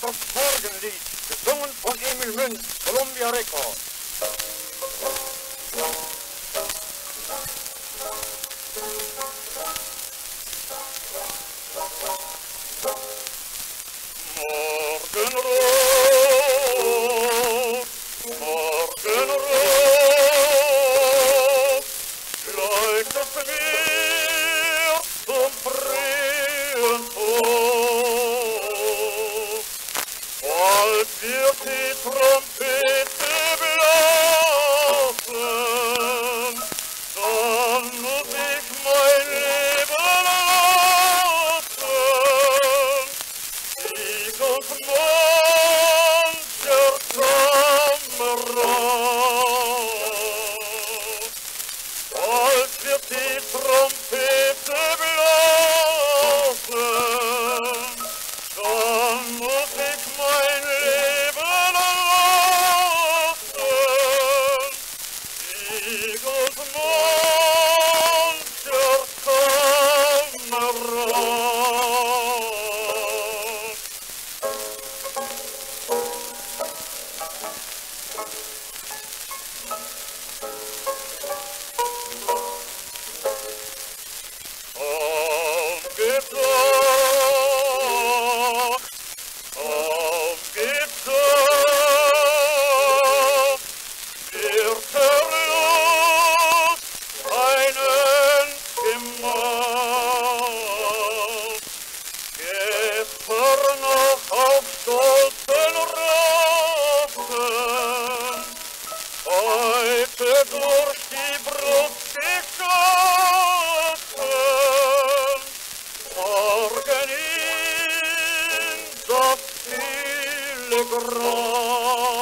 Das Morgenlied, gesungen von Emil Münz, Columbia Records. Morgenrot, Morgenrot, leuchtet mir zum frühen Tod. Bald wird die Trompete blasen, dann muss ich mein Leben lassen. Sieg und mancher Kamerad. Bald wird die Trompete blasen, dann muss ich mein Leben lassen. Sieg und mancher Kamerad. Aufgedacht, wird Verlust einen gemacht. Gestern noch auf stolzen Rasen, heute durch die Brust geschossen, morgen in das stille Grab.